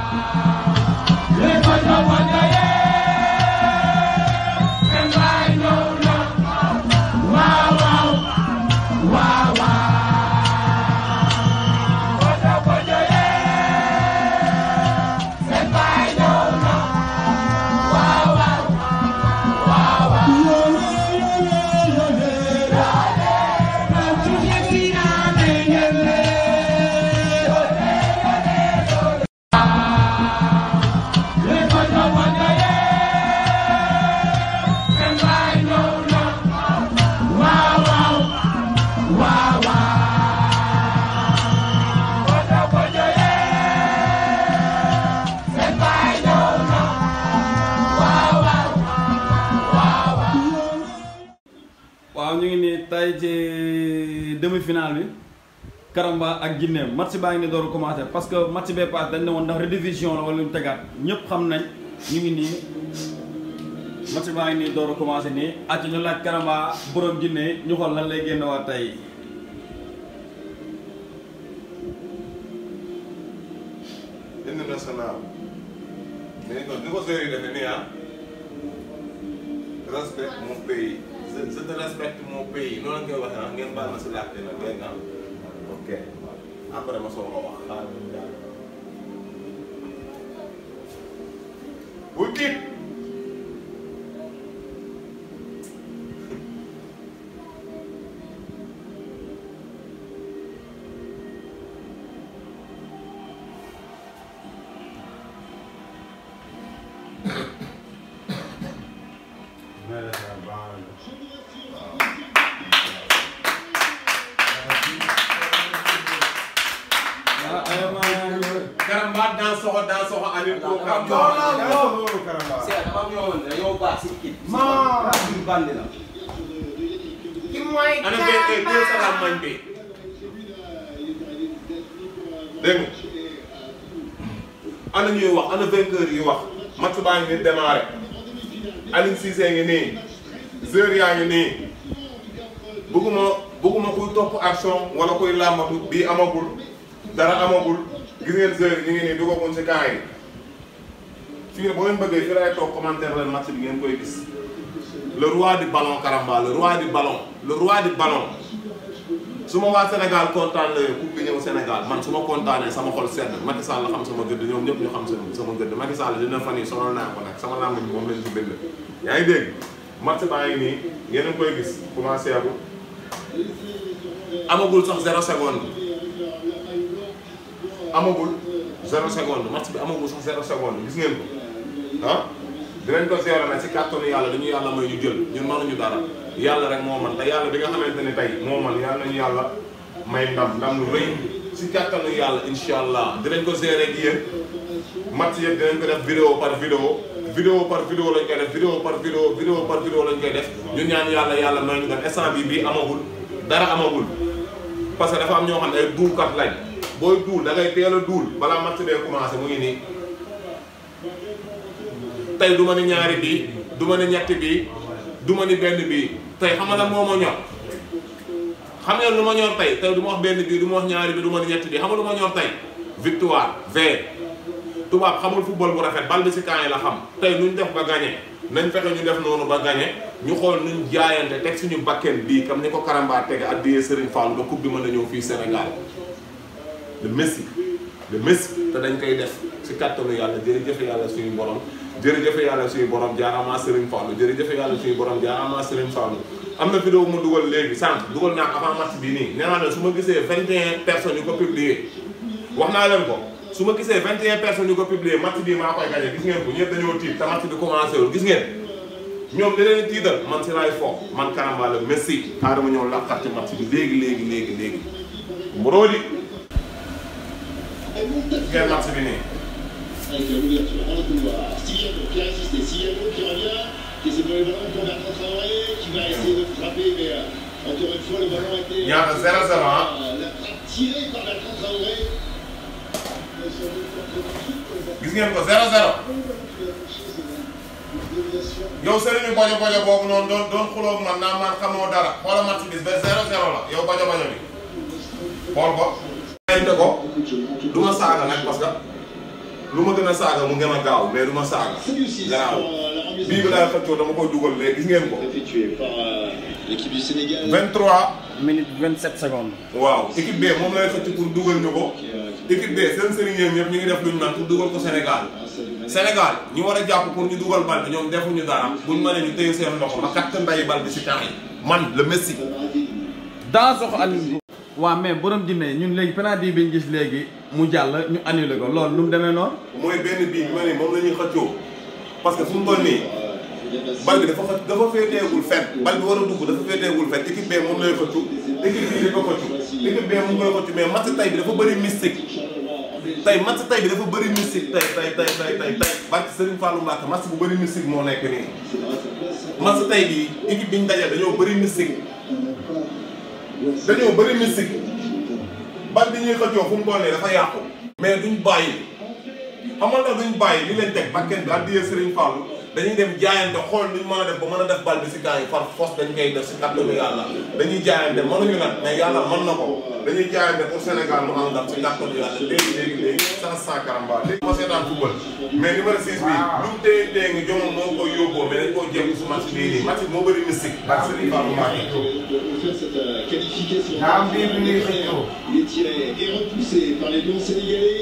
ñu ngi nii tey ci demi-finale bi Karamba ak Guinée match baa ngi ni door a commencé parce que match bee pass dañ ne woon ndax rediffusion la wala lu ñu tegaat ñëpp xam nañ ñu ngi nii match baa ngi nii door a commencé nii acc ñu laaj Karamba borom Guinée ñu xool lan lay génn waa tey hymne national mais ni ko série defe nii respect mon pays je te respecte mon pays noonu la koy waxee ngeen baal ma si laajte nag dégg nga ok après ma soog a wax xaaral bu tiit Karamba dans soxo Aliou Ko Karamba c'est dafa ñëwoon dañoo baax si kii ma bandi la ki mooy ana be salam man bi dégg ana ñuy wax ana vainqueur yi wax match baa ngi démarré Aliou Cissé ngi nii joueur yaa ngi nii bëgguma kuy topp action wala kuy làmbatu bii amagul dara amagul gis ngeen joueur yi ñu ngi nii dugaguñ si camp yi fii ne boo leen bëggee fi lay toog commentaire leen match bi ngeen koy gis le roi du ballon Karamba le roi du ballon su ma waa Sénégal kontaan la coupe bi ñëw Sénégal man su ma kontaanee sama xol sedd Macky Sall la xam sama gëdd ñoom ñëpp ñu xam sama gëdd Macky Sall dina fan yi sonal naa ko nag sama làmb bi moom lañ si bind yaa ngi dégg match baa ngi nii ngeen a koy gis commencé agul amagul sax 0 seconde amagul 0 seconde match bi amagul sax 0 seconde gis ngeen ko ah dinañ ko gérer nag si kàttanu yàlla dañu yàlla may ñu jël ñun mënuñu dara yàlla rek moo man te yàlla bi nga xamante ni tey moo man yàlla nañu yàlla may ndam lu rëy si kàttanu yàlla incha allah dinañ ko gérer ak yéen match yëpp dinañ ko def vidéo par vidéo lañ koy def vidéo par vidéo lañ koy def ñun ñaan yàlla may ñu dem instant bii amagul dara amagul parce que dafa am ñoo xam ne ay duulkat lañ booy duul da ngay teel a duul balaa match bee commencé mu ngi nii tey du ma ni ñaari bii du ma ni ñetti bii du ma ni benn bii tey xam nga lan moo ma ñor xam nga lu ma ñor tey du ma wax benn bii du ma wax ñaari bii du ma ni ñetti bii xam nga lu ma ñor tey victoire tubaab xamul football bu rafet bal bi si camp yi la xam tey nuñ def ba gagné nañ fexe ñu def noonu ba gagné ñu xool nuñ jaayante teg suñu bakken bii comme ni ko Karamba tege addiyee Serigne Fallou ba coupe bi mën a ñëw fii Sénégal le Messi te dañ koy def si kattanu yàlla jërëjëf yàlla suñu borom jërëjëf yàlla suñu borom jaaraama Serigne Fallou jërëjëf yàlla suñu borom jaaraama Serigne Fallou am na vidéo mu dugal léegi sànq dugal naa avant match bii nii nee naa leen su ma gisee 21 personnes yu ko publier wax naa leen ko su ma gisee 21 personnes yu ko publier match bii maa koy gagné gis ngeen ko ñëpp dañoo tiit te match bi commencé wul gis ngeen ñoom li leen tiital man si laay fo man Karamba la Messi xaaral ma ñëw laqat ci match bi léegi Mborodi ngeen match bi nii. Avec l'ouverture dans le couloir, Sillano qui insiste, Sillano qui revient, qui essaie de donner le ballon pour Bertrand Traoré, qui va essayer de frapper, mais encore une fois le ballon a été... ñaata 0-0 la frappe tirée par Bertrand Traoré. gis ngeen ko 0-0 yow sëriñu bojo boobu noonu doon xuloo man naa man xamoo dara xoola match bi 0-0 la yow bojo bi xool ko. xëy ko du ma saaga nag parce que lu ma gën a saaga mu gën a gaaw mais du ma saaga. garaaw bii bi laay xëccoo dama koy dugal léegi gis ngeen ko. effectué par l'équipe du Sénégal. 23 minutes 27 secondes. waaw équipe B moom lay xëcc pour dugal ñu ko. équipe B seen sëriñ ñëpp ñu ngi def lu ñu naan pour dugal ko Sénégal. Sénégal ñu war a jàpp pour ñu dugal bal bi ñoom defuñu dara buñ mënee ñu téye seen loxo ma katt nday bal bi si temps yi. man le Messi. dans sox Aliou. waaw mais borom jinne ñun léegi penalty bi ñu gis léegi mu jàll ñu annulé ko loolu nu mu demee noonu. mooy benn bii bi ma ne moom la ñuy xëccoo parce que fu mu toll nii bal bi dafa féeteegul fenn bal bi war a dugg dafa féeteegul fenn équipe B moom lay xëccu équipe bii di ko xëccu équipe B mu ngi koy xëccu mais match tay bi dafa bëri mystique tey match tay bi dafa bëri mystique tey barke Serigne Fallou Mbacke match bu bëri mystique moo nekk nii match tay bi équipe bi ñu dajal dañoo bëri mystique bal bi ñuy xëccoo fu mu toll nii dafa yàqu mais duñ bàyyi xamal na duñ bàyyi li leen teg bakken bi addiyee Serigne Fallou dañuy dem jaayante xool nuñ mën a def ba mën a def bal bi si gars yi par force dañ koy def si kàttanu yàlla dañuy jaayante mënuñu nag mais yàlla mën na ko dañuy jaayante pour Sénégal mu am ndam si kàttanu yàlla léegi sans Karamba léegi ma seetaan football mais numéro 6 bi lu mu téye ngi jomom moo koy yóbboo mais dañ koo jéem si match bii nii match bi moo bëri mystique ak Serigne Fallou Mbacké il est tiré et repoussé par les Lions sénégalais.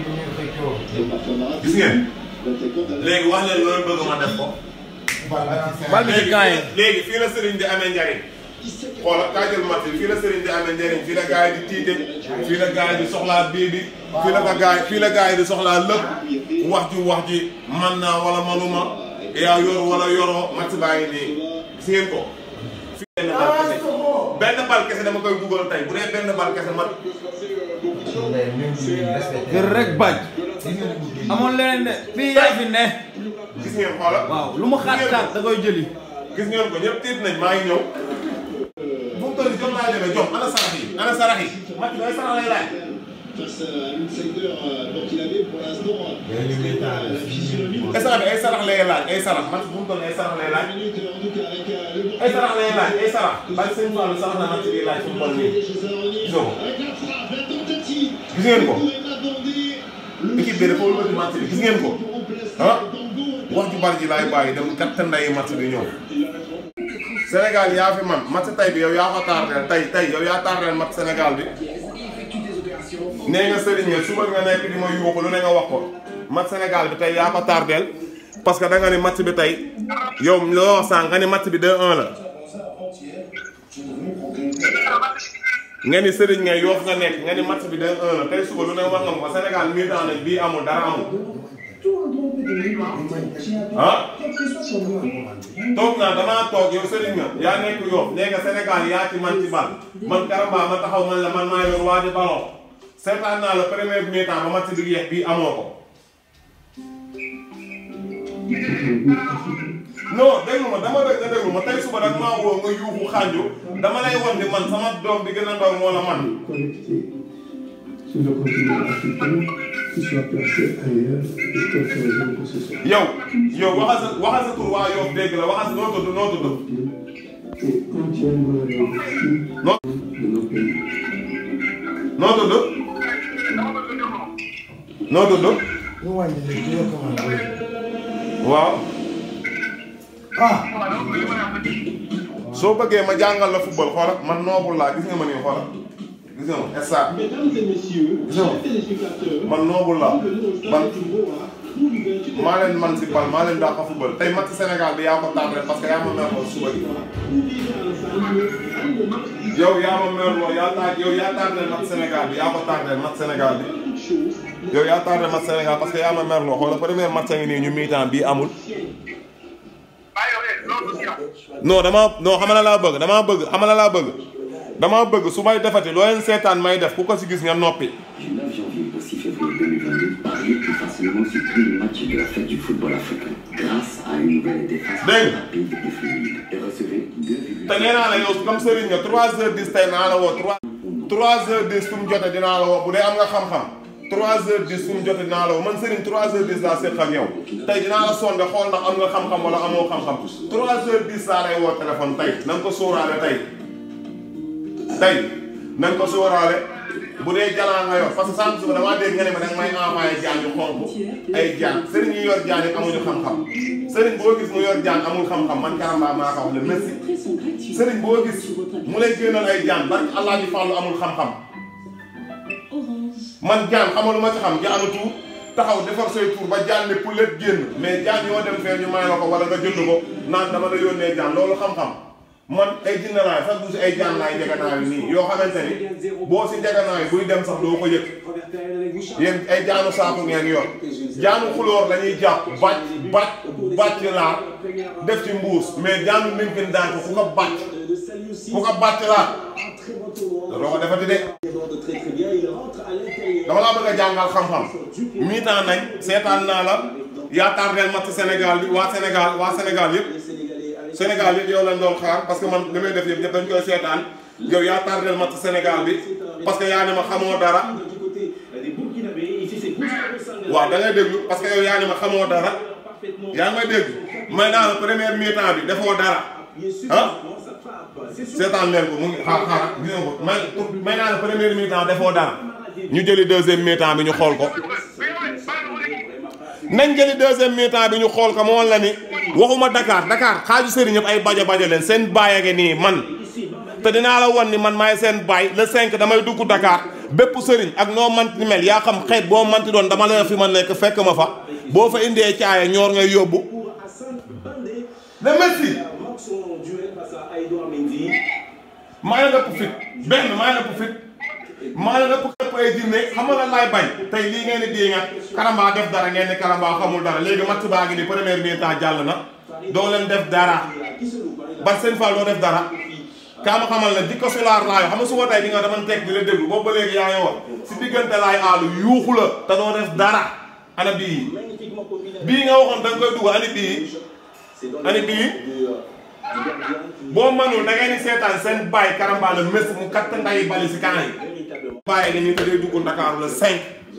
gis ngeen léegi wax leen loolu bëgg ma def ko. bal bi ci kaay léegi fii la Serigne di amee njariñ xoolal kaa jël match bi fii la Serigne di amee njariñ fii la gars yi di tiite fii la gars yi di soxlaa bii bi fii la gars yi di soxlaa lépp wax ji man naa wala manuma yaa yor wala yoroo match baa ngi nii gis ngeen ko. benn bal kese dama koy dugal tey bu dee benn bal kese ma. gër rek bañ. amoon leneen de fii yaa fi ne. gis ngeen xoolal. waaw lu mu xaat da koy jëli. gis ngeen ko ñëpp tiit nañ maa ngi ñëw. bu mu toll nii jom laa demee jom ana sarax yi match bi ay sarax lay laaj. Face à l'outsider burkinabé pour l'instant. instant bi ay sarax lay laaj ay sarax match bu mu toll nii ay sarax lay laaj. ay sarax lay laaj ay sarax. bàyyi seen tool sarax na match bi laaj fu mu toll nii. gisoo ko. gis ngeen ko. équipe bi dafa wëlbati match bi gis ngeen ko. ah wax ju bari ji laay bàyyi dem kat nday match bi ñëw. Sénégal yaa fi man match tay bi yow yaa ko tardeel tey yow yaa tardeel match Sénégal bi. nee nga Serigne suba nga nekk di ma yuuxu lu ne nga wax ko match Sénégal bi tey yaa ko tardeel parce que da nga ni match bi tey yow loo wax sànq nga ni match bi 2-1 la. nga ni Serigne nga yoof nga nekk nga ni match bi 2-1 la tey suba lu ne wax nga ma ko Sénégal mi-temps nañ bii amul dara amul. ah toog naa damaa toog yow Serigne nga yaa nekk yoof nee nga Sénégal yaa ci man ci bal man Karamba ma taxaw man la man maa yor waa di ballon seetaan naa la premier mi-temps ba match bi yeex bii amoo ko. non déglu ma dama dégg nga déglu ma tey suba nag maa woo nga yuuxu xànju dama lay wan ni man sama doom bi gën a ndaw moo la man. yow waxal sa tur waa yow dégg la waxal noo tudd. noo tudd. waaw. soo bëggee ma jàngal la football xoolal man noobul laa gis nga ma nii xoolal gis nga ma stade. man noobul laa maa leen man si bal maa leen daa ko football tey match Sénégal bi yaa ko tardé parce que yaa ma mer suba gi. yow yaa ma mer yow yaa tardé match Sénégal bi yaa ko tardé match Sénégal bi. yow yaa tardé match Sénégal parce que yaa ma mer loo xoolal premier match a ngi nii ñu mi-temps bii amul. non xamala laa bëgg damaa bëgg su may defati loo leen seetaan may def ku ko si gis nga noppi. Du 9 janvier au 6 février 2022, pariez plus facilement sur tous les matchs de la fête du football africain grâce à une nouvelle interface rapide et fluide et recevez 2,5. te nee naa la yow comme Serigne nga 3h10 tey naa la woo 3h10 fu mu jotee dinaa la woo bu dee am nga xam-xam 3h10 fu mu jotee dinaa la woo man Serigne 3h10 laa seq ak yow tey dinaa la sonde xool ndax am nga xam-xam wala amoo xam-xam 3h10 laa lay woo téléphone tey na nga ko sóoraale tey na nga ko sóoraale bu dee jalaa nga yor parce que sànq suba damaa dégg nga ne ma danga may envoyé jaan yu xonk ay jaan sëriñ yi yor jaan yi amuñu xam-xam sëriñ boo gis mu yor jaan amul xam-xam man Karamba maa ko wax le merci sëriñ boo gis mu lay génnal ay jaan barke Allah ji fàllu amul xam-xam man jaan xamalu ma ci xam jaanu tuur taxaw defar say tuur ba jaan ne pour lépp génn mais jaan yoo dem fee ñu may la ko wala nga jënd ko naan dama la yónnee jaan loolu xam-xam man ay jinne laay sax du si ay jaan laay njeganaayu nii yoo xamante ni boo si njeganaayu buy dem sax doo ko yëg yéen ay jaanu saaku ngeen yor jaanu xulóor la ñuy jàpp bàcc laa def ci mbuus mais jaanu minkin daan ko ku ko bàcc laa doo ko defati de dama laa bëgg a jàngal xam-xam mi-temps nañ seetaan naa la yaa tardeel match Sénégal bi waa Sénégal yëpp Sénégal yëpp yow lañ doon xaar parce que man li may def yëpp ñëpp dañ koy seetaan yow yaa tardeel match Sénégal bi parce que yaa ne ma xamoo dara waaw da ngay déglu parce que yow yaa ne ma xamoo dara yaa ngi may dégg may naa la première mi-temps bi defoo dara ah seetaan leen ko mu ngi xaar gis nga ko may naa la première mi-temps defoo dara ñu jëli deuxième mi-temps bi ñu xool ko nañ jëli deuxième mi-temps bi ñu xool ko moo la ni waxuma Dakar xaaju sëriñ ñëpp ay baja leen seen baay a ngi nii man te dinaa la wan ni man maay seen baay le 5 damay dugg Dakar bépp sëriñ ak noo manti mel yaa xam xeet boo manti doon dama la fi ma nekk fekk ma fa boo fa indee caaya ñoor ngay yóbbu le merci maa la ëpp fit benn maa la ëpp fit maa la ëpp ay jinne xam nga lan laay bañ tey lii ngeen di dee nga Karamba def dara ngeen ne Karamba xamul dara léegi match baa ngi ni première mi-temps jàll na doo leen def dara ba seen Fall doo def dara kaa ma xamal ne dikko solaar laa yoo xam nga suba tey di nga dama teg di la déglu boobu ba léegi yaa ngi wax si diggante laay aalu yuuxu la te doo def dara ana bii nga waxoon da nga koy dugg ani bii boo mënul da ngeen di seetaan seen baay Karamba la mes mu katt nday bali si kan yi bàyyi nga ñu te day dugg Dakar le 5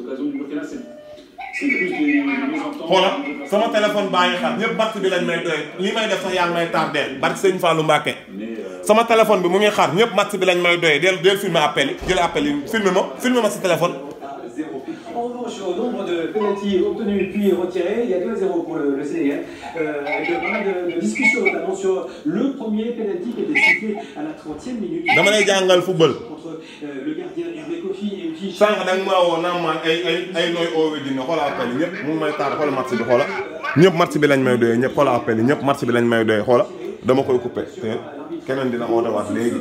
xoola sama téléphone baa ngi xar ñëpp match bi lañ may doy li may def sax yaa ngi may tardeel barke sëñ Fallou Mbacké sama téléphone bi mu ngi xar ñëpp match bi lañ may doy del filmer appel yi jël appel yi filmer ma sa téléphone. En revanche, au nombre de pénaltys obtenus puis retirés, il y a 2-0 pour le Sénégal. Avec pas mal de discussions notamment sur le premier pénalty qui était sifflé à la 30e minute. dama lay jàngal football. Entre le gardien Hervé Kofi et puis. sànq da nga maa woo naan man ay nooy oowee dina xoolal appel yi ñëpp mu ngi may taal xoolal match bi xoola ñëpp match bi lañ may doyee ñëpp xoolal appel yi ñëpp match bi lañ may doyee xoola dama koy coupé te keneen dina ootewaat léegi.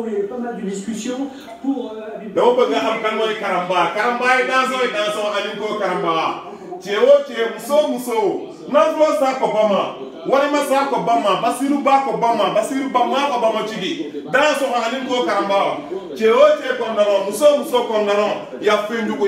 dama bëgg nga xam kan mooy Karamba yi dansoo anin ko Karamba ceewo muso nanflo sako bama warima sako bama basiru bako bama cigi danso anin ko Karamba ceewo kondaro muso kondaro ya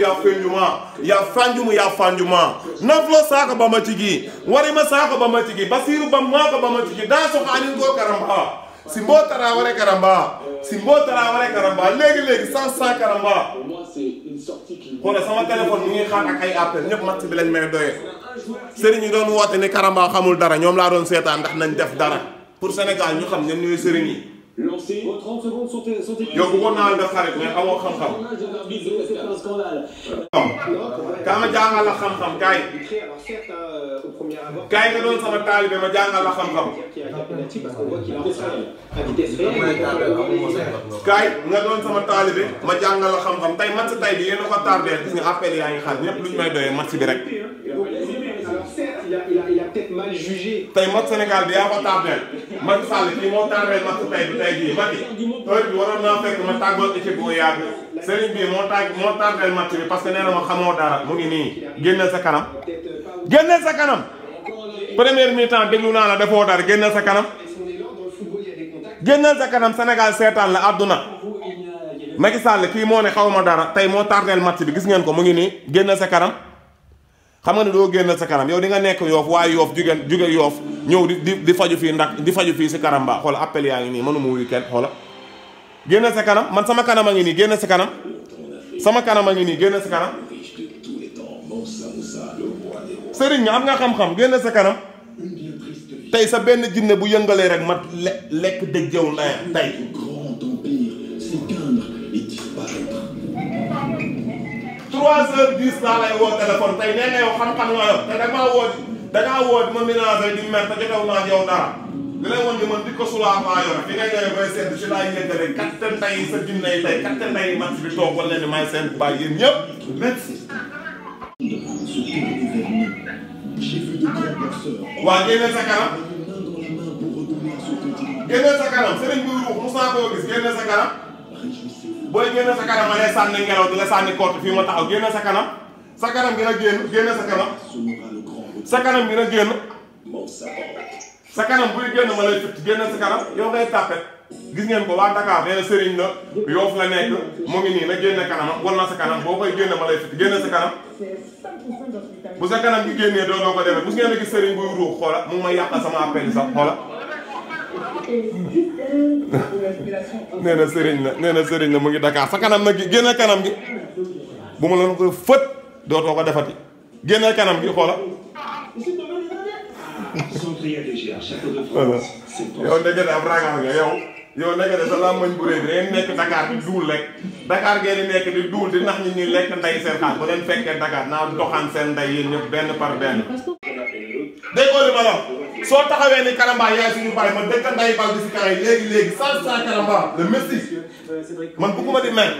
fanjuma nanflo sako bama cigi warima sako bama cigi basiru bama cigi danso anin ko Karamba Simbo Traoré Karamba léegi sans Karamba xoolal sama téléphone mu ngi xaar ak ay appel ñëpp match bi lañ may doyee sëriñ yi doon woote ni Karamba xamul dara ñoom laa doon seetaan ndax nañ def dara pour Sénégal ñu xam ñan ñooy sëriñ yi. yow bëggoon naa la def xarit mais amoo xam-xam. kaa ma jàngal la xam-xam kaay. kaay nga doon sama taalibe ma jàngal la xam-xam. kaay nga doon sama taalibe ma jàngal la xam-xam tey match tey bi yéen a ko tardé gis nga appel yaa ngi xaar ñëpp lu ñu may doyee match bi rek. tey match Sénégal bi yaa ko tardé Macky Sall kii moo tardé match tey jii Macky heure bi waroon naa fekk ma tàggoon équipe bu yàgg Serigne bi moo tardé match bi parce que nee na ma xamoo dara mu ngi nii génneel sa kanam première mi-temps déglu naa la defoo dara génneel sa kanam Sénégal seetaan la àdduna Macky Sall kii moo ne xaw ma dara tey moo tardé match bi gis ngeen ko mu ngi nii génneel sa kanam xam nga ne doo génneel sa kanam yow di nga nekk Yoff waaye Yoff jóge Yoff ñëw di faju fii di faju fii si Karamba xoola appel yaa ngi nii mënuma wuyu kenn xoola génneel sa kanam man sama kanam a ngi nii génneel sa kanam génneel sa kanam sëriñ nga am nga xam-xam génneel sa kanam tey sa benn jinne bu yëngalee rek ma lekk dëj jëw ndayam tey 3h10 laa lay woo téléphone tey nee nga yow xam-xam nga yow te da ngaa woo di ma ménager di mer te jotaw naa yow dara li lay woon di man di ko sulaamaa yor fi ngay ñëwee bay seet si laay yëngale katte nday sa jinne yi tey katte nday match bi toog wala ni may seen baay yéen ñëpp merci. waa génne sa kanam génne sa kanam sëriñ buy ruux mos naa koo gis génne sa kanam booy génne sa kanam ma lay sànni ngelaw di la sànni kott fii ma taxaw génne sa kanam gi na génn génne sa kanam gi na génn sa kanam buy génn ma lay fitt génne sa kanam yow ngay tàppet gis ngeen ko waa Dakar nee na sëriñ la Yoff la nekk mu ngi nii na génne kanam wal na sa kanam boo koy génne ma lay fitt génne sa kanam bu sa kanam gi génnee doo ko defee bu ngeen a gis sëriñ buy ruux xoola mu ngi may yàqal sama appel sax xoola nee na sëriñ la mu ngi Dakar sa kanam nag génne kanam gi bu ma la ko fët dootoo ko defati génne kanam gi xoola yow ndekete am ragal nga yow ndekete sa làmmañ bu réy bi ngeen nekk Dakar di duul rek Dakar ngeen di nekk di duul di nax ñi ñuy lekk nday seen xaar ba leen fekkee Dakar naa doxaan seen nday yéen ñëpp benn par benn déggoo li ma la soo taxawee ni Karamba yaay suñu pare ma dëkk nday bal bi si kaay léegi sans Karamba le messi man bëgguma di mer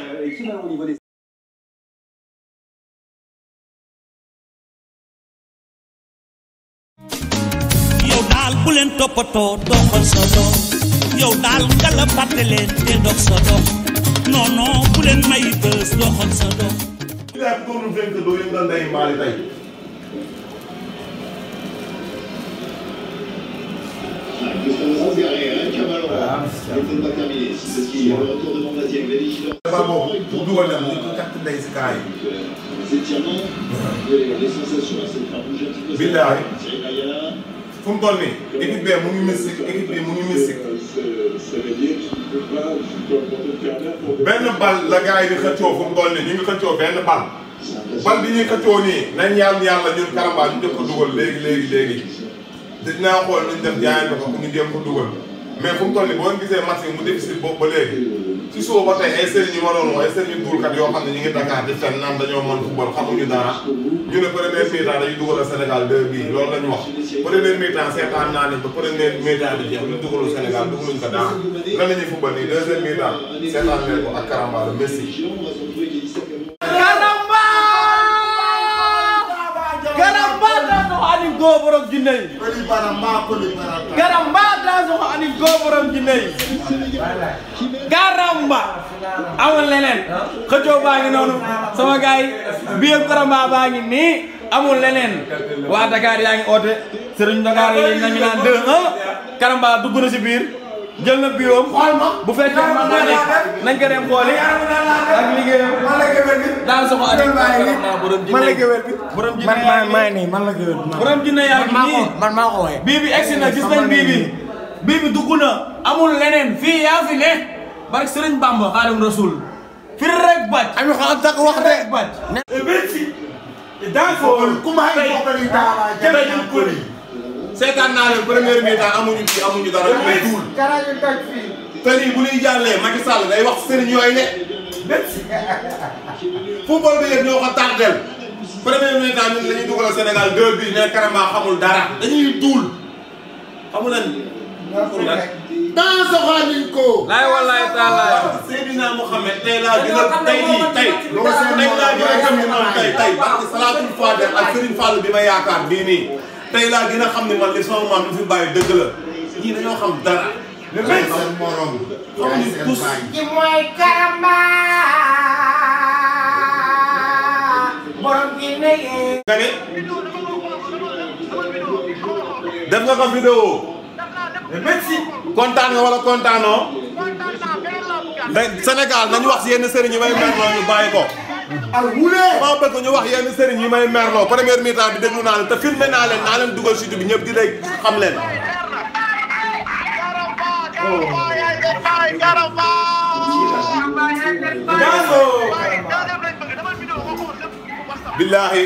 bu leen toppatoo doxal sa dox yow daal nga la fàtte leen te dox sa dox non bu leen may bës doxal sa dox. il y a tout le temps que doo yëngal nday maali tey. billahi fu mu toll nii équipe B mu ngi mystique équipe bi mu ngi mystique benn bal la gars yi di xëccoo fu mu toll nii ñu ngi xëccoo benn bal bi ñuy xëccoo nii nañ yàlla ñun Karamba ñu jëkk ko dugal léegi dinaa xool nuñ def jaayante ko ñu jéem ko dugal mais fu mu toll nii boo gisee match bi mu difficile boobu ba léegi ci suba ba tey ay sëriñ yu ma doon ay sëriñ duulkat yoo xam ne ñu ngi Dakar di fen naan dañoo mën football xamuñu dara ñu ne premier mi-temps dañuy dugal Sénégal 2 bii loolu la ñu wax premier mi-temps seetaan naa ne ba premier mi-temps bi jeex ñu dugalu Sénégal dugaluñ ko dara lan la ñuy football nii deuxième mi-temps seetaan nañ ko ak Karamba la Messi. Karamba daa soxla ani góor borom jinne yi. Karamba daa soxla ani góor borom jinne yi. Karamba amul leneen xëccoo baa ngi noonu sama gars yi biir Karamba baa ngi nii amul leneen waa Dakar yaa ngi oote Serigne Dakar yi nañu naan 2-1 Karamba dugg na si biir jël na biiram bu fekkee mën naa nekk nañ ko dem xooli ak liggéeyam daal soxla ani Karamba borom jinne borom jinne borom jinne yaa ngi nii man maa ko woowee. bii bi egsi na gis nañ bii bi dugg na amul leneen fii yaa fi ne barke Serigne Bamba Xaadimu Rasuul fi rek bàcc. am na xam sax wax de. bàcc. seetaan naa leen première mi-temps amuñu dara ñu may duul. te lii bu ñuy jàllee Macky Sall day wax sëriñ yooyu ne. football bi yëpp ñoo ko tardel. première mi-temps ñun la ñuy dugal Sénégal 2 bii ne Karamba xamul dara dañuy duul xamu leen. dans soxaaniñ ko. laay wallaay taalaay. Seydina Mohamed tey laa gën a tey laa gën a gëm ni man tey parce que salaatul faatiha ak Serigne Fall bi ma yaakaar bii nii tey laa gën a xam ni man li sama maam lu fi bàyyi dëgg la ñii dañoo xam dara. mais seen morom. xamuñu tous. ki mooy Karamba. borom gi ne yee. nga ne def nga ko vidéo. merci. kontaan nga wala kontaanoo. Sénégal nañu wax si yenn sëriñ yi may merloo ñu bàyyi ko. maa bëgg ñu wax yenn sëriñ yi may merloo première mi-temps bi déglu naa leen te filmé naa leen dugal site bi ñëpp di lay xam leen. billaahi.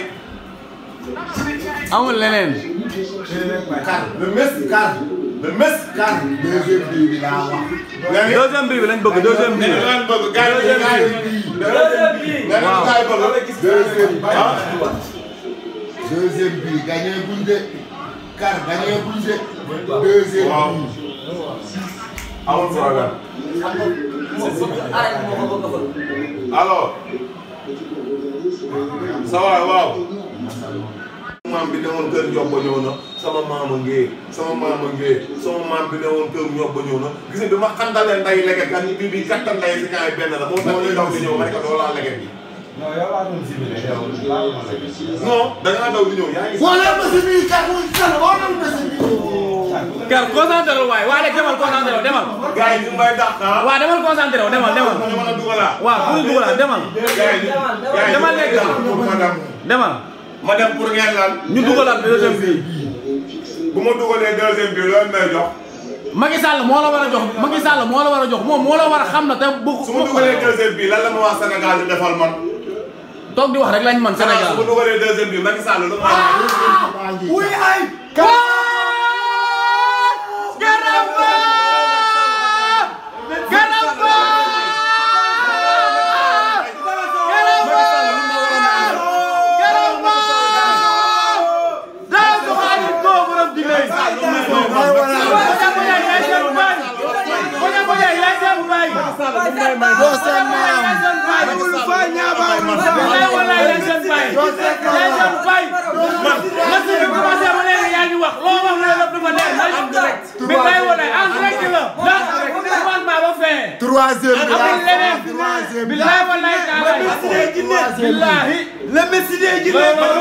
amul leneen. le Messi. deuxième bii bi laa wax. deuxième bii bi lañ bëgg deuxième bii. lañ bëgg gars yi deuxième bi gagné buñ de car gagné buñ de deuxième bi amul problème alors ça va waaw maam bi ne woon kër Ndiob ñëw na sama maama ngee sama maam bi ne woon kër Ndiob ñëw na gis nga bi ma xandalee nday leget kan bi kattan nday si kaay benn la moo tax ñu daw di ñëw ma ne ko doo laa leget bi non yow laa doon simile yow laa ma leget non da ngaa daw di ñëw yaa ngi wala ma si biir kar muy kan wala ma si biir Kar concentré waay waa léegi demal concentré wu demal. gars yi ñu may dàq ah. waaw demal concentré wu demal. ñu mën a dugalaa. waaw pour dugalaa demal. demal léegi demal. ma dem pour ngeen lan. ñu dugalaat deuxième bi. bu ma dugalee deuxième bi loolu may jox. Macky Sall moo la war a jox Macky Sall moo la war a jox moom moo la war a xam na te bu. su ma dugalee deuxième bi lan la ma wax Sénégal di defal man. toog di wax rek lañ man Sénégal. su ma dugalee deuxième bi Macky Sall lu ma. wuy ay. le Messi de Guinée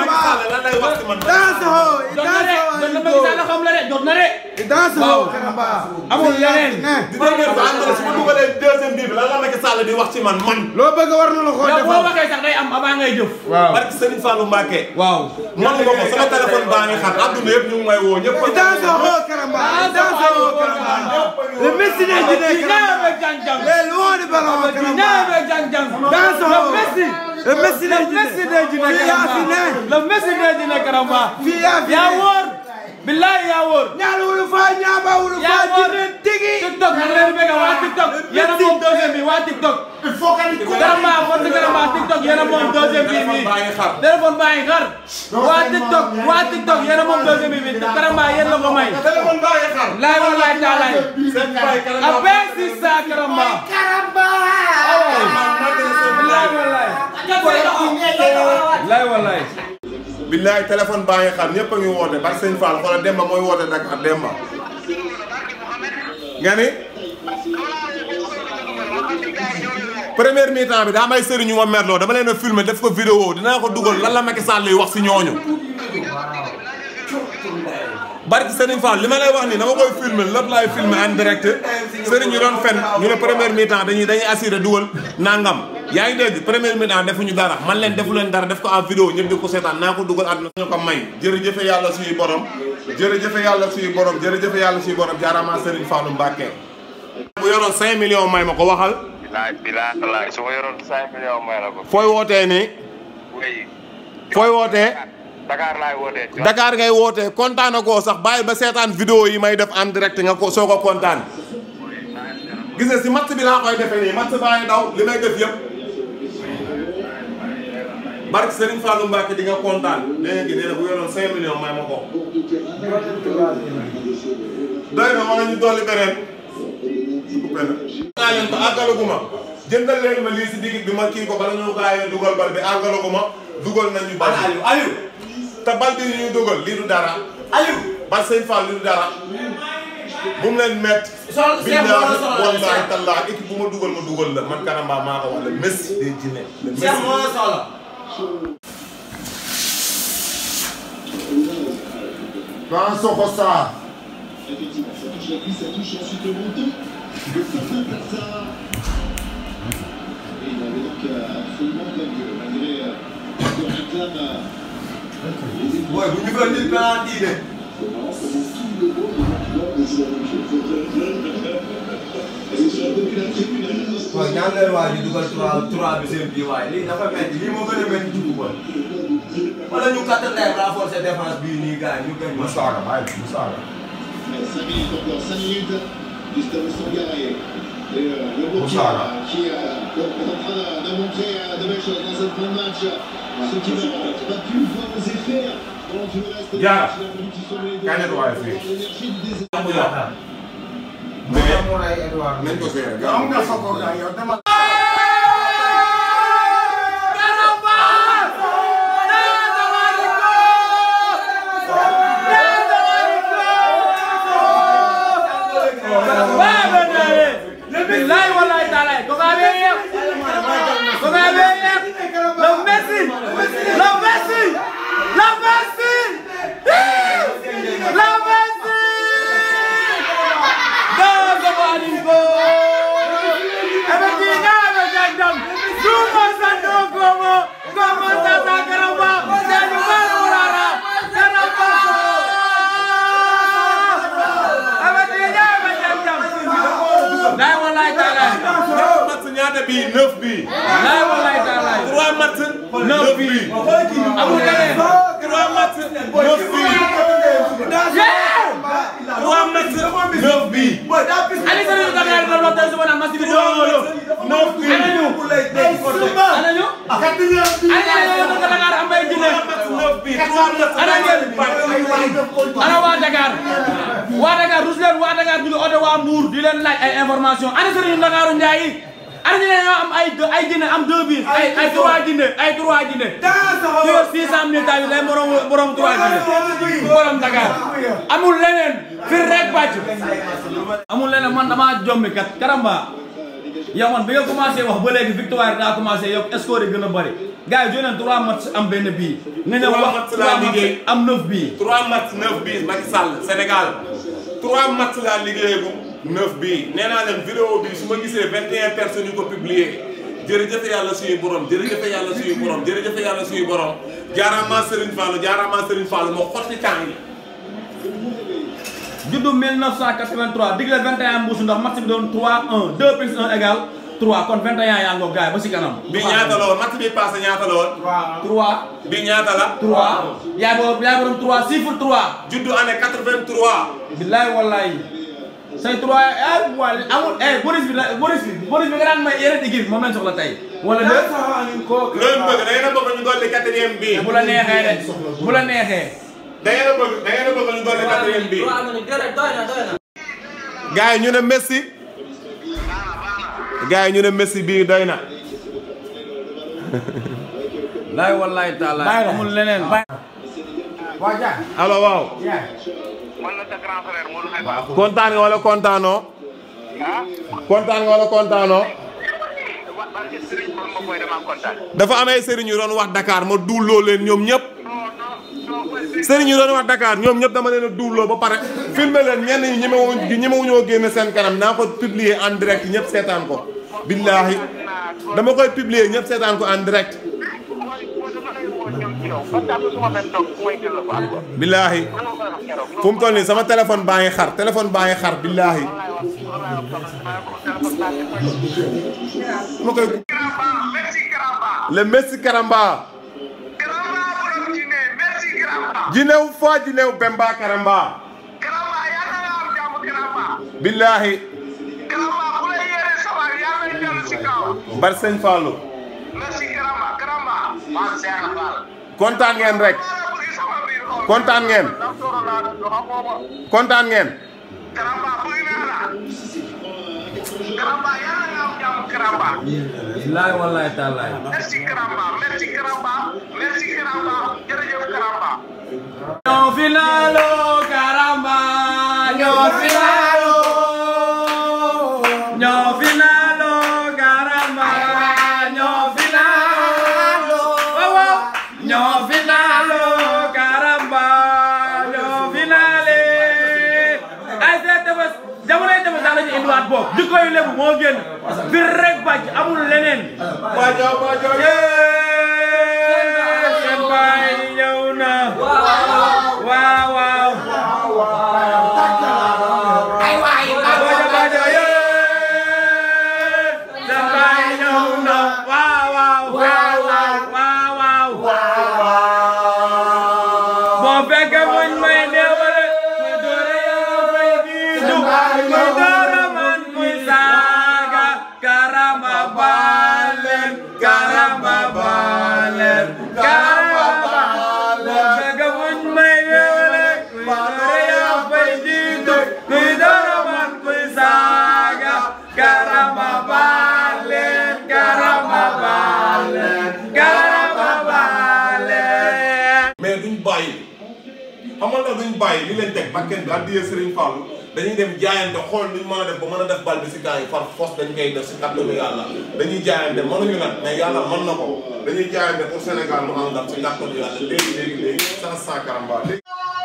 amul leneen su ma dugalee deuxième bi lan la Macky Sall di wax ci man loo bëgg war na la ko defal boo waxee sax day am avant ngay jëf. waaw barke Serigne Fallou Mbacké. waaw man nga ko sama téléphone baa ngi xat adduna yëpp ñu ngi may woo ñëpp. le Messi de Guinée les loin du ballon le Messi de Guinée le Messi de Guinée Karamba yaa wóor billahi yaa wóor ñaal wulu fa ñaaba wulu fa Guinée tigi TikTok ñu leen bëgg waa TikTok yéen a moom deuxième bi waa TikTok Karamba kon Karamba TikTok yéen a moom deuxième bi nii téléphone baa ngi xar waa TikTok yéen a moom deuxième bi Karamba yéen la ko may téléphone baa ngi xar laay wallaay taalaay avec si sa Karamba laay wallaay billaay téléphone baa ngi xar ñëpp a ngi woote barke Sëñ Fall xoolal Demba mooy woote Dakar Demba nga ni première mi-temps bi daa may sëriñ ñu ma merloo dama leen a filmer def ko vidéo dinaa ko dugal lan la Macky Sall lay wax si ñooñu barke Serigne Fall li ma lay wax nii dama koy filmer lépp laay filmer en direct sëriñ ñu doon fen ñu ne première mi-temps dañuy assuré dugal nangam yaa ngi dégg première mi-temps defuñu dara man leen defu leen dara def ko en vidéo ñëpp di ko seetaan naa ko dugal àdduna ñu ko may jërëjëfe yàlla suñu borom jërëjëfe yàlla suñu borom jërëjëfe yàlla suñu borom jaaraama Serigne Fallou Mbacké bu yoroon 5 millions may ma ko waxal bilaay su ma yoroon 5 millions may la ko fooy wootee nii fooy wootee Dakar laay wootee Dakar ngay wootee kontaan na koo sax bàyyi ba seetaan vidéo yi may def en direct nga ko soo ko kontaan gis nga si match bi laa koy defee nii match baa ngi daw li may def yëpp barke Serigne Fallou Mbacké di nga kontaan léegi nee na bu yoroon 5 millions may ma ko doy na ma nga ñu dolli beneen naa leen ko àggalaguma jëndal leen ma lii si digg bi ma kii ko bala ñu gaayee dugal bal bi àggalaguma dugal nañu bal Aliou te bal bi ñuy dugal lii du dara Aliou bal Sëñ Fall lii du dara bu mu leen métti billahi wallahi taala équipe bu ma dugal la man Karamba maa ko wax le Messi des Guinée le Messi Dans Soko Sarr. Effectivement, ça touche la cuisse, ça touche ensuite le menton. Le fameux Plaza. Et il avait donc absolument comme Dieu, malgré que réclame les équipes. Ouais, vous nous faites une penalty. C'est marrant comment tout le monde est sur la même chose. Et sur la population, waaw ñaan leen waa ji dugal 3 bi seen bii waaye lii dafa métti lii moo gën a métti ci football wala ñu kattanay renforcer défense bii nii gars ñu gën. Moussara bàyyi Moussara. 5 minutes encore, 5 minutes. Gustavo Sangaré. Et le Burkina qui est en train de montrer de belles choses dans cette fin de match. Ceux qui n'ont pas pu voir les effets pendant tout le reste de la match, il a fallu qu'ils soient les deux dans l'énergie du désert. ñaata bi 9 bi lay wallahi taala 3 match 9 bi amul leneen 3 match 9 bi 3 match 9 bi ali sari ko dal do lo tay subana match bi do 9 bi anañu anañu ko Dakar am bay dine 9 bi ana wa Dakar ruslen wa Dakar ñu oto wa Mbour di leen laaj ay information ana sari Dakaru Njaay ana ñu ñoo am ay dine am 2 bi ay 3 dine ay 3 dine yo 600 000 taw lay borom 3 dine borom Dakar amul leneen fi rek bàcc amul leneen man dama jommi kat Karamba yow man bi nga commencé wax ba léegi victoire daa commencé yow score yi gën a bari gars yi joneen 3 match am benn bii nga ñëw wax 3 match am 9 bii 3 match 9 bii Macky Sall Sénégal 3 match laa liggéeyagum 9 bii nee naa leen vidéo bi su ma gisee 21 personnes yu ko publié jërëjëf yàlla suñu borom jërëjëf yàlla suñu borom jërëjëf yàlla suñu borom jaaraama Serigne Fallou moo xotti temps yi juddu 1983 digle 21 mbuusu ndox match bi doon 3-1 2 plus 1 égale 3 kon 21 yaa ngoog gaay ba si kanam bi ñaata la woon match bi passé ñaata la woon 3 bi ñaata la 3 yaa borom 3 chiffre 3 juddu année 83 billahi wallahi say 3 wala amul Boris bi nga daan may yeneen équipe moom lañ soxla tey wala de loolu bëgg da ngeen a bëgg ñu dolli 4e bi bu la neexee de bu la neexee da ngeen a bëgg ñu dolli 4e bi gars yi ñu ne Messi gars yi ñu ne Messi bii doy na laay wallahi taala amul leneen allo waaw kontaan nga wala kontaanoo kontaan nga wala kontaanoo dafa am ay sëriñ yu doon wax Dakar ma duuloo leen ñoom ñëpp sëriñ yu doon wax Dakar ñoom ñëpp dama leen a duuloo ba pare filmer leen ñenn ñi ñemewuñoo génne seen kanam naa ko publier en direct ñëpp seetaan ko billaahi dama koy publier ñëpp seetaan ko en direct billaahi fu mu toll nii sama téléphone baa ngi xar billaahi ma koy le Messi Karamba jinew fo jinew Bemba Karamba billaahi bar sëñ Fallou kontaan ngeen rek kontaan ngeen billahi wallahi taala merci Karamba jërëjëf Karamba ñoo finalo Karamba ñoo finalo Karamba ñoo finalo Karamba ñoo finale ay tefes jamonoy tefes daal la ñu indiwaat boobu jikko yu lebu moo génn bir rek bàcc amul leneen bajo seen baay ñëw na waaw ay waay bajo seen baay ñëw na waaw boo fekkee muñ may deewale kuy doore yow fay giidu kuy doore man kuy saan bàyyi xam nga duñ bàyyi li lañ teg bakken bi addiyee Serigne Fallou dañuy dem jaayante xool nuñ mën a def ba mën a def bal bi si gars yi par force dañ koy def si kàttanu yàlla dañuy jaayante mënuñu nag mais yàlla mën na ko dañuy jaayante pour Sénégal mu am ndam si kàttanu yàlla léegi sans Karamba léegi.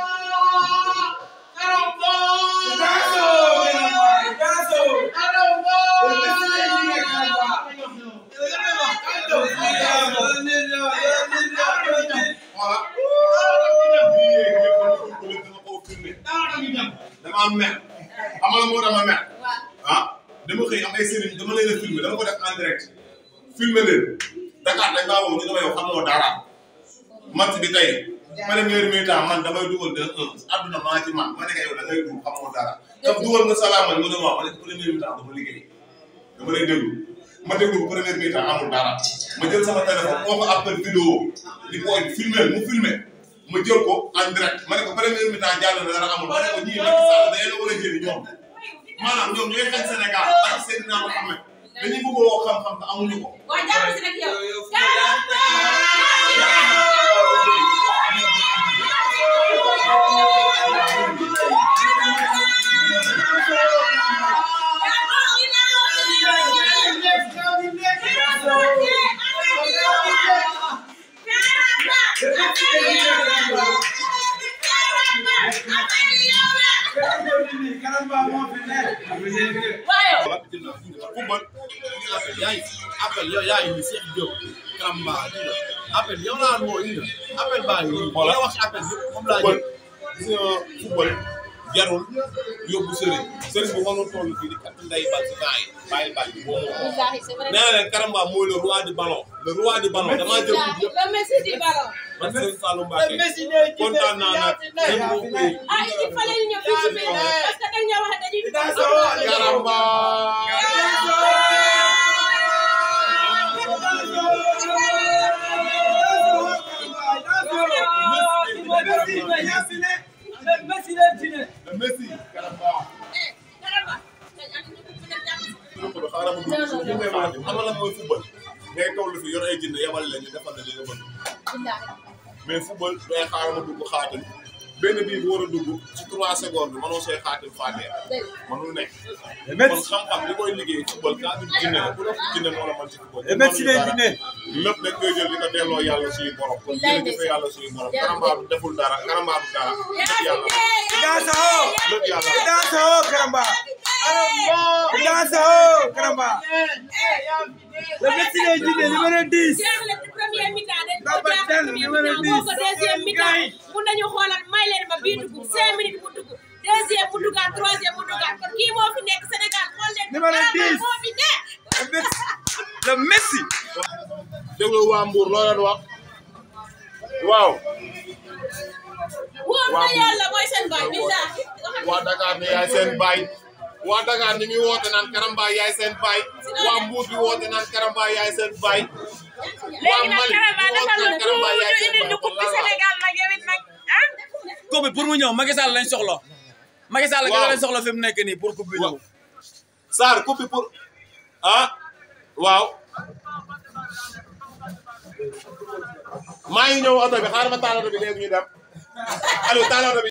dama am mer xamal moo dama mer dama xëy am ay sëriñ dama leen a filmé dama ko def en direct filmé leen Dakar dañ maa woo ñu dama yow xamoo dara match bi tey première mi-temps man damay dugal 2-1 àdduna maa ci man ma ne yow da ngay dugg xamoo dara daf dugal nga salaamal mu ne ma ne première mi-temps dama liggéey dama lay déglu ma déglu ko première mi-temps amul dara ma jël sama téléphone oo ko appel vidéo di booy filmé mu filmé ma jël ko en direct ma ne ko première mi-temps jàll na dara amul ma ne ko ñii Macky Sall da leen war a jëli ñoom maanaam ñoom ñooy xañ Sénégal ak Seydina Mohamed dañuy bëgg woo xam-xam te amuñu ko. appel yow yaa ngi Cheikh Diop Karamba appel yow laa moo indi appel baa ngi nii la wax appel bi moom laa jël gis nga football jarul yóbbu sëriñ bu mënul toll fii di kat nday bal si gars yi bàyyi bal bi boo moo nee na leen Karamba mooy le roi du ballon damaa jël le Messi du ballon man Serigne Fallou Mbacké kontaan naa nag il fallait ñu ñëw fii ci biir parce que dañ ñoo wax dañuy Karamba Messi Karamba xamal la mooy football ngay toll fi yor ay jinne yabal la ñu defal la li nga bëgg mais football day xaaral ma dugg xaatim benn bii bu war a dugg ci 3 secondes mënoo see xaatim fàttee mënul nekk kon xam-xam li koy liggéey football kaa du jinne la bu la jinne moo la mën ci football lépp dañ koy jël di ko delloo yàlla suñu borom kon jërëjëf yàlla suñu borom Karamba du deful dara Karamba du dara lépp yàlla lépp yàlla Karamba Karamba le Messi des Guinée numéro 10 première mi-temps deuxième mi-temps mun nañu xoolal may leen ma bii dugg 5 minutes mu dugg deuxième mu duggaat troisième mu duggaat kon kii moo fi nekk Sénégal xool leen numéro 10 moo fi nekk le Messi déglu waa Mbour loo leen wax waaw wóor na yàlla mooy seen baay billahi waa Dakar ne yaay seen baay waa Dakar ni ngi woote naan Karamba yaay seen baay waa Mbour bi woote naan Karamba yaay seen baay waa Mali Karamba yaay seen baay kon lan la coupe bi pour mu ñëw Macky Sall lañ soxla Macky Sall lañ soxla fi mu nekk nii pour coupe bi ñëw Sarr coupe bi pour waaw maa ngi ñëw oto bi xaaral ma taal oto bi léegi ñu dem allo taal oto bi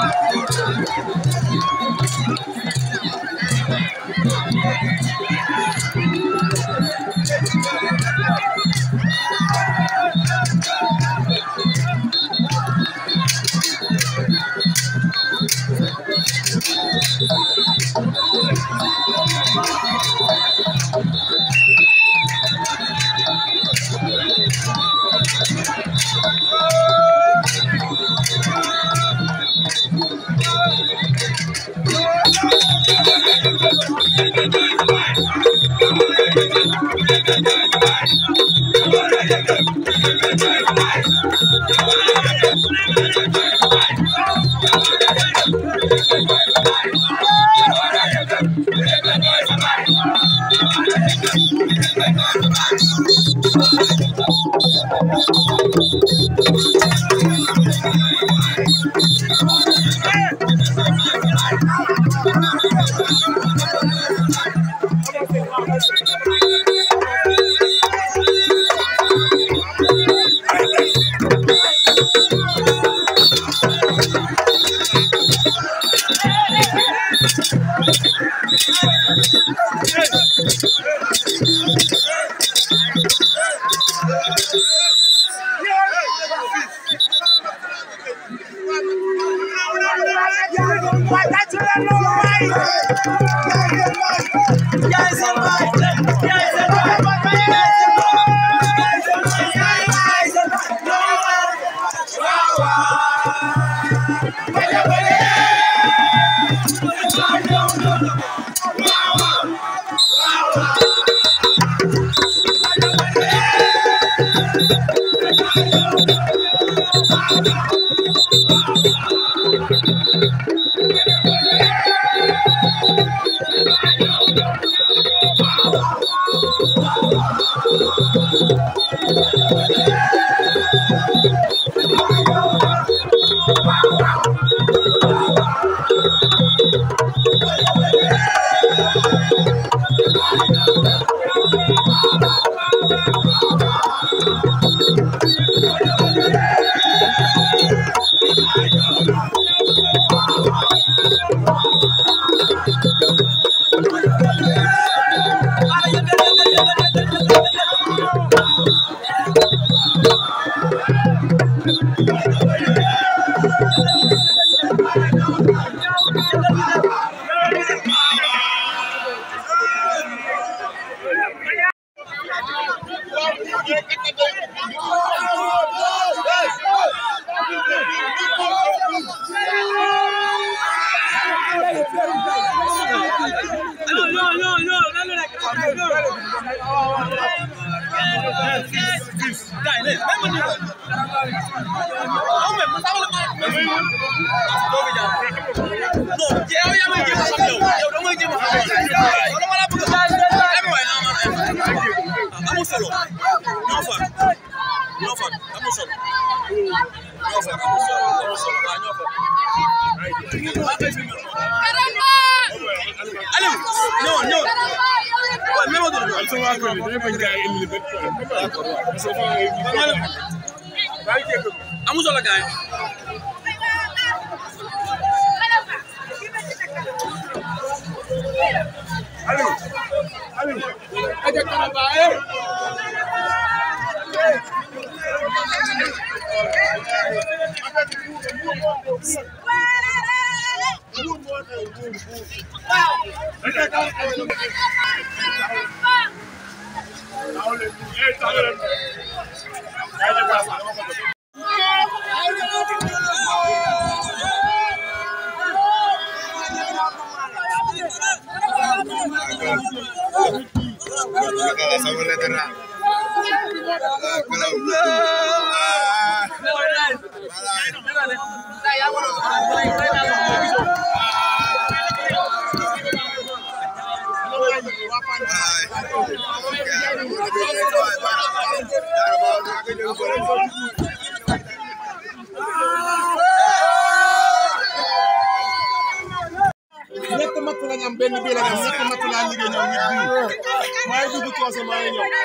ñett matt lañ am benn bii lañ am ñett matt laa liggéey ñoom nit bii maa ngi dugg coose maa ngi ñëw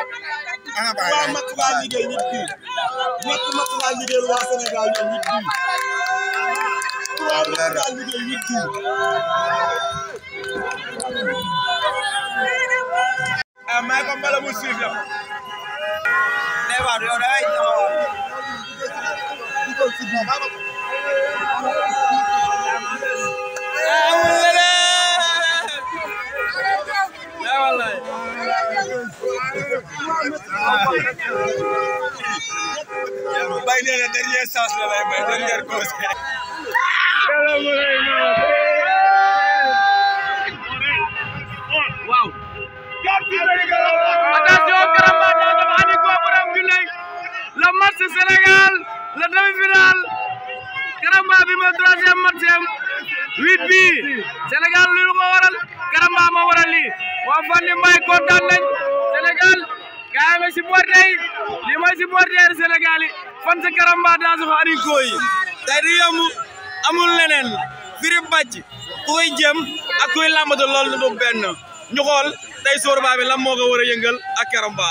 waa matt laa liggéey nit bii ñett matt laa liggéey waa Sénégal ñoom nit bii may ko mbala mu siif la bay nee na dernière chance la lay may dernière cause waaw attention Karamba dafa andi ko borom Guinée le match Sénégal le demi-finale Karamba bi mo 3e match 8 bi Sénégal lu ko waral Karamba mo waral li wa Fandi Mbaye kontaan nañ Sénégal gaa nga supporter li mooy supporter Sénégal yi fan sa Karamba daa soxla andi ko yi tey di yomb amul leneen firi bàcc ku koy jëm ak kuy làmbatu loolu du benn ñu xool tey Sorba bi lan moo ko war a yëngal ak Karamba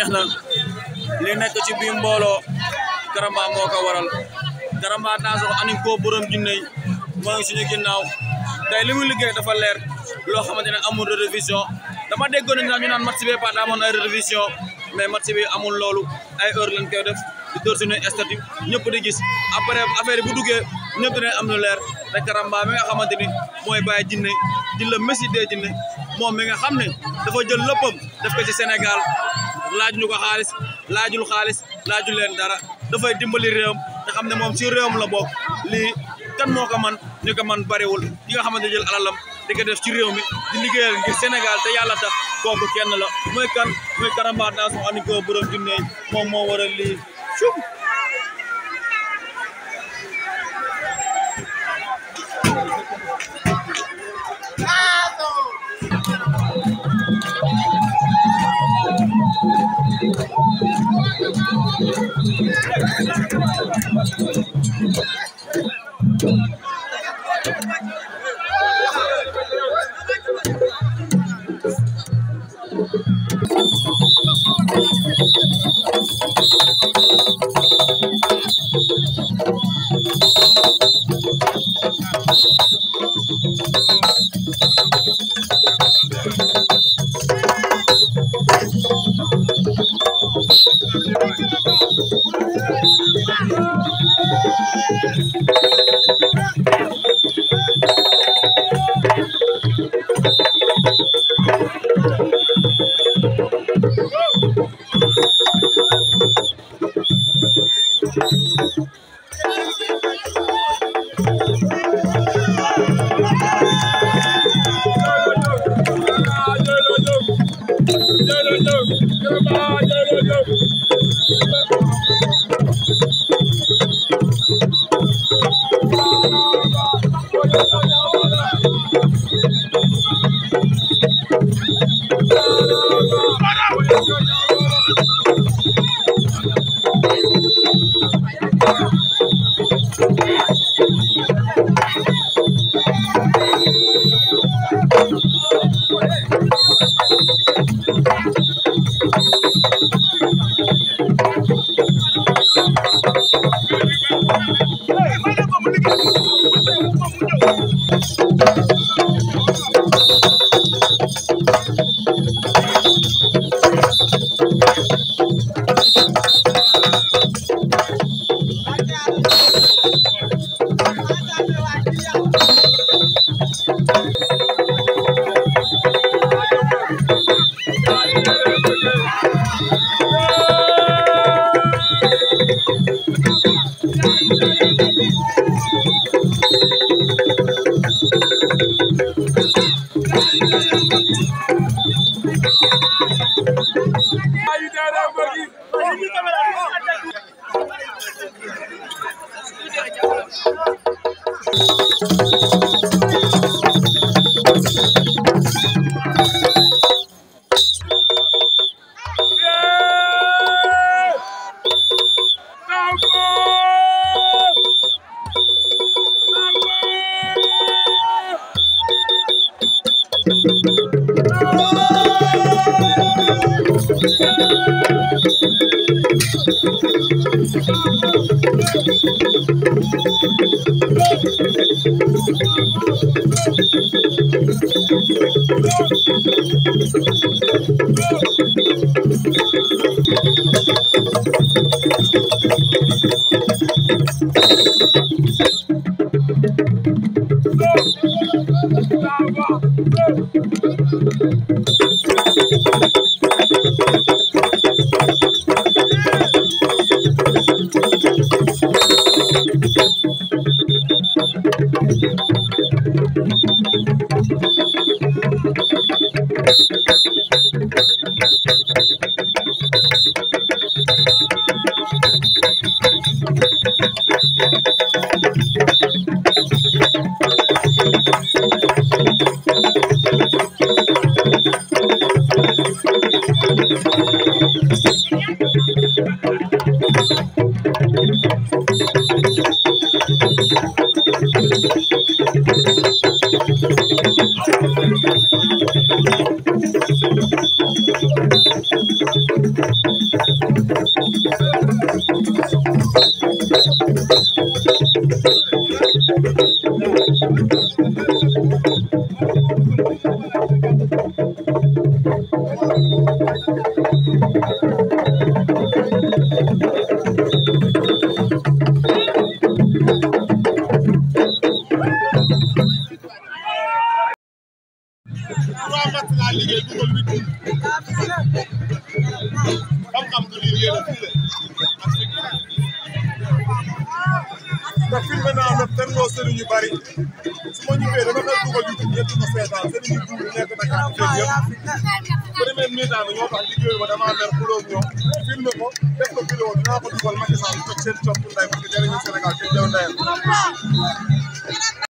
neex na li nekk ci biir mbooloo Karamba moo ko waral Karamba Dansokho ani ko borom jinne moo ngi suñu ginnaaw tey li mu liggéey dafa leer loo xamante ne amul révision dama déggoon ñu naan match bi pas amoon ay révision mais match bi amul loolu ay heure lañ koy def di door suñu statut ñëpp di gis après affaire bu duggee ñëpp dinañ am lu leer te Karamba mi nga xamante ni mooy bàyyi jinne di la Messi dee jinne moom mi nga xam ne dafa jël léppam def ko ci Sénégal laaj ñu ko xaalis laajul xaalis laajul leen dara dafay dimbali réewam te xam ne moom ci réewam la bokk lii kan moo ko man ñu ko man bariwul ki nga xamante jël alalam di ko def ci réew mi di liggéeyal ngir Sénégal te yàlla tax kooku kenn la mooy kan mooy Karamba Dansokho ani ko borom junne moom moo waral lii cum te filmé naa nag ten loo sëriñ yu bari su ma ñibbee dama koy dugal YouTube ñëpp di ko seetaan sëriñ yu buur nekk Dakar yëpp premier mi-temps bi ñoo tax liggéeyu ma damaa mer xuloo ak ñoom filmé ko def ko vidéo dinaa ko dugal Macky Sall toj seen copp nday parce que jëriñu Sénégal te jëw ndayam